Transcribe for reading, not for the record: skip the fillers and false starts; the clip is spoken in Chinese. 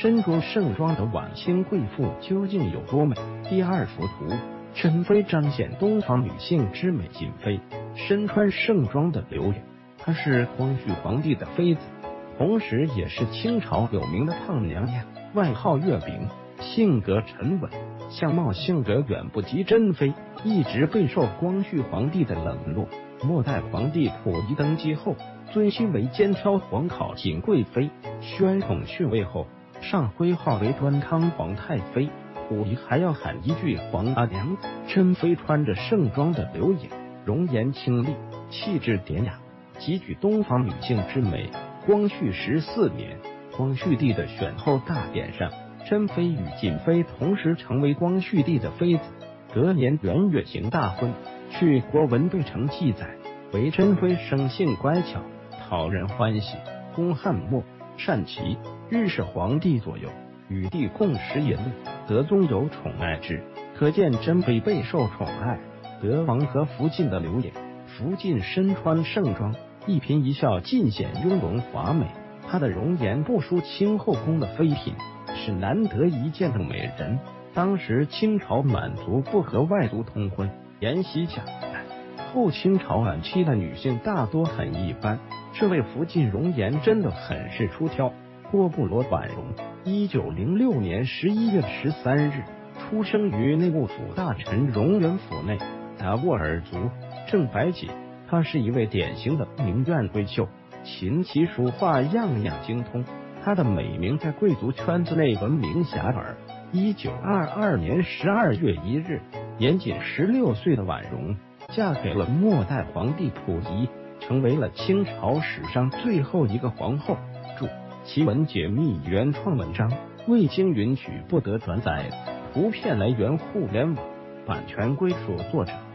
身着盛装的晚清贵妇究竟有多美？第二幅图，珍妃彰显东方女性之美。瑾妃身穿盛装的刘演，她是光绪皇帝的妃子，同时也是清朝有名的胖娘娘，外号月饼，性格沉稳，相貌性格远不及珍妃，一直备受光绪皇帝的冷落。末代皇帝溥仪登基后，尊新为肩挑皇考景贵妃，宣统逊位后，上徽号为端康皇太妃。溥仪还要喊一句皇阿娘。珍妃穿着盛装的刘演，容颜清丽，气质典雅，极具东方女性之美。光绪14年，光绪帝的选后大典上，珍妃与瑾妃同时成为光绪帝的妃子。隔年元月行大婚。据《国文对程》记载，为珍妃生性乖巧，讨人欢喜，公翰墨，善棋，日是皇帝左右，与帝共食饮乐，德宗有宠爱之，可见珍妃备受宠爱。德王和福晋的刘演，福晋身穿盛装，一颦一笑尽显雍容华美，她的容颜不输清后宫的妃嫔，是难得一见的美人。当时清朝满族不和外族通婚，沿袭假代，后清朝晚期的女性大多很一般，这位福晋容颜真的很是出挑。郭布罗婉容，1906年11月13日出生于内务府大臣荣源府内，达斡尔族，正白旗。她是一位典型的名媛闺秀，琴棋书画样样精通，她的美名在贵族圈子内闻名遐迩。1922年12月1日，年仅16岁的婉容嫁给了末代皇帝溥仪，成为了清朝史上最后一个皇后。注：奇文解密原创文章，未经允许不得转载，图片来源互联网，版权归属作者。